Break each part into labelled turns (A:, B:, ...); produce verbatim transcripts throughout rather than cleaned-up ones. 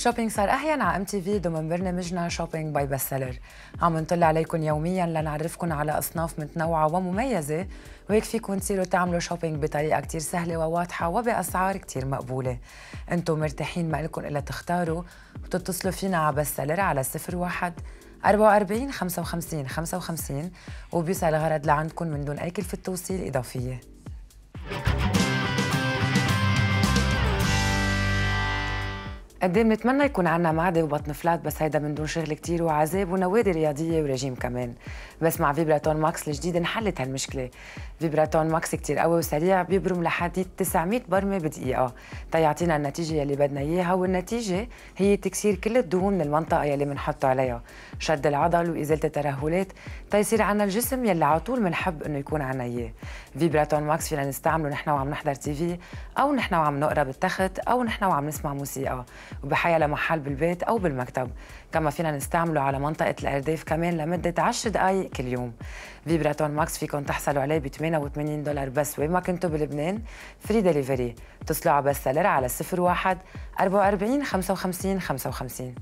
A: شوبينج صار أحيانا على ام تي في ضمن برنامجنا شوبينج باي بست سيلر. عم نطلع عليكم يوميا لنعرفكم على أصناف متنوعة ومميزة، وهيك فيكم تصيروا تعملوا شوبينج بطريقة كتير سهلة وواضحة وبأسعار كتير مقبولة. انتم مرتاحين، ما لكم إلا تختاروا وتتصلوا فينا على بست سيلر على صفر واحد أربعة وأربعين خمسة وخمسين خمسة وخمسين وبيوصل الغرض لعندكم من دون أي كلفة توصيل إضافية. قد ايه بنتمنى يكون عنا معده وبطن فلات، بس هيدا من دون شغل كتير وعذاب ونوادي رياضيه ورجيم كمان. بس مع فيبراتون ماكس الجديد انحلت هالمشكله. فيبراتون ماكس كتير قوي وسريع، بيبرم لحد تسعمية برمه بدقيقه تيعطينا النتيجه يلي بدنا اياها، والنتيجه هي تكسير كل الدهون من المنطقه يلي بنحطه عليها، شد العضل وازاله الترهلات تيصير عنا الجسم يلي على طول بنحب انه يكون عنا اياه. فيبراتون ماكس فينا نستعمله نحن وعم نحضر تي في، او نحن وعم نقرا بالتخت، او نحن وعم نسمع موسيقى، وبحيا لمحل بالبيت أو بالمكتب. كما فينا نستعمله على منطقة الأرداف كمان لمدة عشر دقايق كل يوم. فيبراتون ماكس فيكم تحصلوا عليه ب ثمانية وثمانين دولار بس، وين ما كنتوا بلبنان فري دليفري. اتصلوا على بست سيلر على صفر واحد أربعة وأربعين خمسة وخمسين خمسة وخمسين.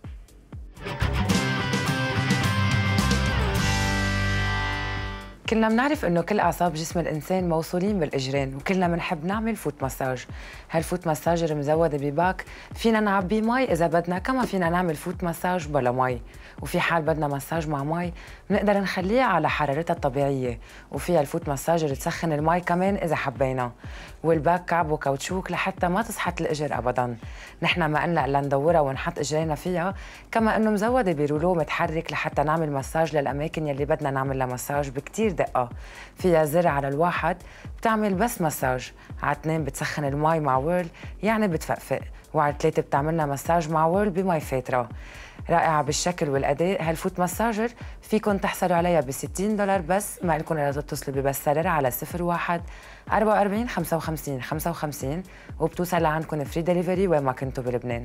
A: كلنا بنعرف انه كل اعصاب جسم الانسان موصولين بالاجرين، وكلنا بنحب نعمل فوت مساج. هالفوت مساجر مزوده بباك فينا نعبيه مي اذا بدنا، كما فينا نعمل فوت مساج بلا مي، وفي حال بدنا مساج مع مي بنقدر نخليها على حرارتها الطبيعيه، وفيها الفوت مساجر تسخن المي كمان اذا حبينا. والباك كعب وكاوتشوك لحتى ما تسحت الاجر ابدا. نحن ما قلنا الا ندورها ونحط اجرينا فيها، كما انه مزوده برولو متحرك لحتى نعمل مساج للاماكن يلي بدنا نعمل لها مساج بكتير دقه. فيها زر على الواحد بتعمل بس مساج، على اثنين بتسخن المي مع ويرل يعني بتفقفق، وعلى ثلاثه بتعملنا مساج مع ويرل بمي فاتره. رائعه بالشكل والاداء هالفوت مساجر، فيكم تحصلوا عليها ب ستين دولار بس، ما لكم الا تتصلوا ببست سيلر على صفر واحد أربعة وأربعين خمسة وخمسين خمسة وخمسين وبتوصل لعندكم فري دليفري وين ما كنتوا بلبنان.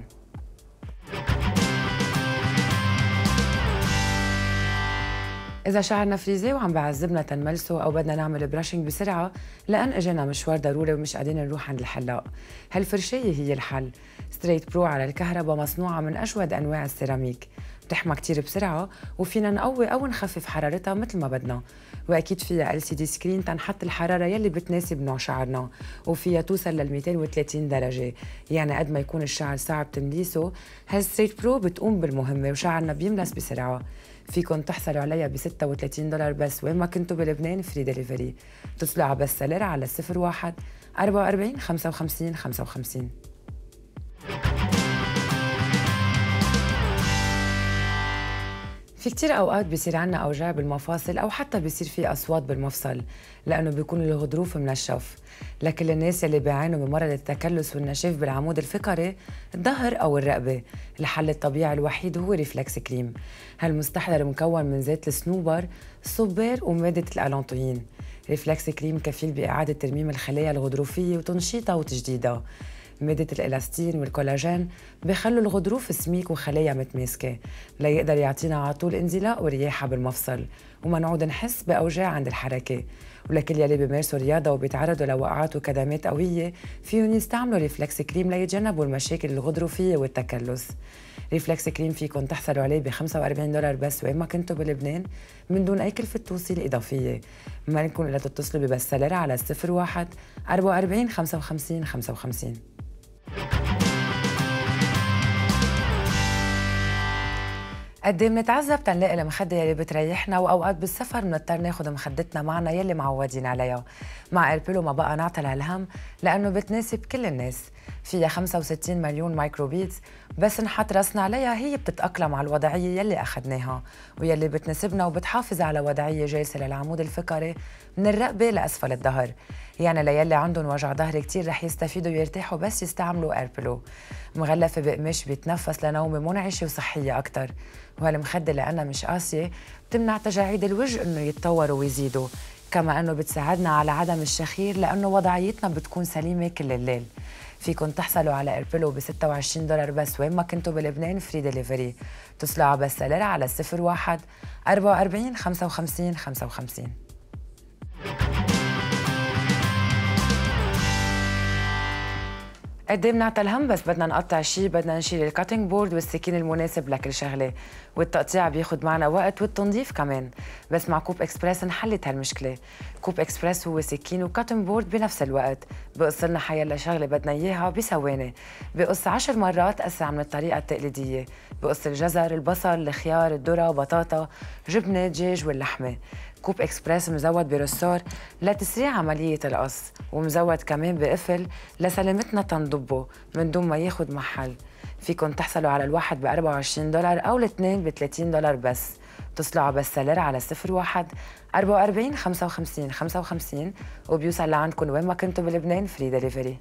A: إذا شعرنا فريزي وعم بعذبنا تنملسه، أو بدنا نعمل براشنج بسرعة لأن إجانا مشوار ضروري ومش قادرين نروح عند الحلاق، هالفرشاية هي الحل. ستريت برو على الكهرباء، مصنوعة من أجود أنواع السيراميك، بتحمى كتير بسرعة وفينا نقوي أو نخفف حرارتها مثل ما بدنا. وأكيد فيها إل سي دي سكرين تنحط الحرارة يلي بتناسب نوع شعرنا، وفيها توصل لل مئتين وثلاثين درجة، يعني قد ما يكون الشعر صعب تمليسه هالستريت برو بتقوم بالمهمة وشعرنا بيملس بسرعة. فيكم تحصلوا عليها ب ستة وثلاثين دولار بس، وين ما كنتوا بلبنان فري دليفري. اتصلوا على بست سيلر على صفر واحد أربعة وأربعين خمسة وخمسين خمسة وخمسين. في كتير أوقات بيصير عنا أوجاع بالمفاصل، أو حتى بيصير في أصوات بالمفصل لأنه بيكون الغضروف منشف. لكل الناس اللي بيعانوا بمرض التكلس والنشاف بالعمود الفقري، الظهر أو الرقبة، الحل الطبيعي الوحيد هو ريفلكس كريم. هالمستحضر مكون من زيت الصنوبر، الصبار ومادة الألانتوين. ريفلكس كريم كفيل بإعادة ترميم الخلايا الغضروفية وتنشيطها وتجديدها. مادة الإلاستين والكولاجين بيخلوا الغضروف سميك وخلايا متماسكة ليقدر يعطينا على طول انزلاق ورياحة بالمفصل، وما نعود نحس بأوجاع عند الحركة. ولكل يلي بيمارسوا رياضة وبيتعرضوا لوقعات وكدمات قوية، فيهم يستعملوا ريفلكس كريم ليتجنبوا المشاكل الغضروفية والتكلس. ريفلكس كريم فيكم تحصلوا عليه ب خمسة وأربعين دولار بس، وين ما كنتوا بلبنان من دون أي كلفة توصيل إضافية. ما لكم إلا تتصلوا ببست سيلر على صفر واحد أربعة وأربعين خمسة وخمسين خمسة وخمسين. قد ايه بنتعذب تنلاقي المخدة يلي بتريحنا، واوقات بالسفر بنضطر ناخذ مخدتنا معنا يلي معودين عليها. مع ايربيلو ما بقى نعطل هالهم لانه بتناسب كل الناس. فيها خمسة وستين مليون مايكروبيتس، بس نحط راسنا عليها هي بتتاقلم على الوضعيه يلي اخذناها ويلي بتناسبنا، وبتحافظ على وضعيه جالسه للعمود الفقري من الرقبه لاسفل الظهر. يعني ليلي عندهم وجع ظهر كتير رح يستفيدوا ويرتاحوا بس يستعملوا ايربيلو. مغلفه بقماش بيتنفس لنومه منعشه وصحيه اكثر. وهالمخدة لأنها مش قاسية بتمنع تجاعيد الوجه إنه يتطوروا ويزيدوا، كما إنه بتساعدنا على عدم الشخير لأنه وضعيتنا بتكون سليمة كل الليل. فيكم تحصلوا على إيربيلو ب ستة وعشرين دولار بس، وين ما كنتوا بلبنان فري دليفري. اتصلوا على بست سيلر على صفر واحد أربعة وأربعين خمسة وخمسين خمسة وخمسين. قد ايه بنعطى الهم بس بدنا نقطع شي، بدنا نشيل الكاتنج بورد والسكين المناسب لكل شغله، والتقطيع بياخد معنا وقت والتنظيف كمان. بس مع كوب اكسبرس انحلت هالمشكله. كوب اكسبرس هو سكين وكاتنج بورد بنفس الوقت، بقص لنا حيلا شغله بدنا اياها بثواني، بقص عشر مرات اسرع من الطريقه التقليديه، بقص الجزر، البصل، الخيار، الذره، بطاطا، جبنه، دجاج واللحمه. كوب اكسبرس مزود برصار لتسريع عمليه القص، ومزود كمان بقفل لسلامتنا تنضبه من دون ما ياخد محل. فيكن تحصلوا على الواحد ب أربعة وعشرين دولار او الاثنين ب ثلاثين دولار بس. اتصلوا على بستسيلر على صفر واحد أربعة وأربعين خمسة وخمسين خمسة وخمسين وبيوصل لعندكم وين ما كنتوا بلبنان فري دليفري.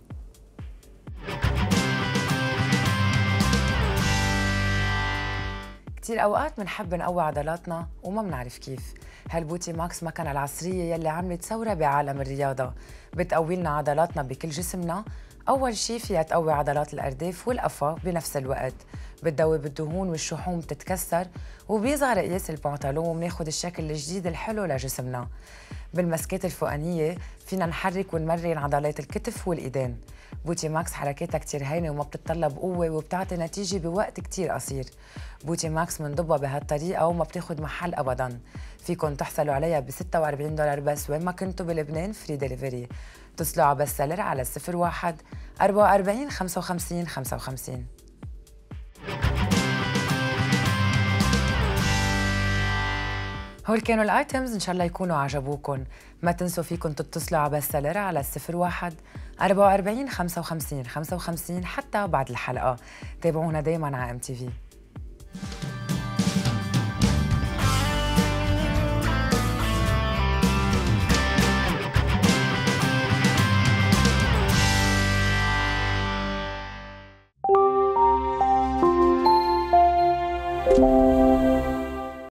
A: كتير أوقات منحب نقوي عضلاتنا وما منعرف كيف. هالبوتي ماكس مكنة العصرية يلي عملت ثورة بعالم الرياضة، بتقوي لنا عضلاتنا بكل جسمنا. أول شي فيها تقوي عضلات الأرداف والقفا بنفس الوقت، بتدوب الدهون والشحوم بتتكسر، وبيصغر قياس البنطلون وبناخد الشكل الجديد الحلو لجسمنا. بالمسكات الفوقانية فينا نحرك ونمرن عضلات الكتف والإيدين. بوتي ماكس حركاتها كتير هينة وما بتتطلب قوة وبتعطي نتيجة بوقت كتير قصير. بوتي ماكس منضبها بهالطريقة وما بتاخد محل أبداً. فيكن تحصلوا عليها ب ستة وأربعين دولار بس وين ما كنتوا بلبنان فري دليفري. اتصلوا على بستسيلر على صفر واحد أربعة وأربعين خمسة وخمسين خمسة وخمسين. هول كانوا الايتمز، ان شاء الله يكونوا عجبوكم. ما تنسوا فيكم تتصلوا على بستسيلر على صفر واحد أربعة وأربعين خمسة وخمسين خمسة وخمسين حتى بعد الحلقه. تابعونا دايما على ام تي في.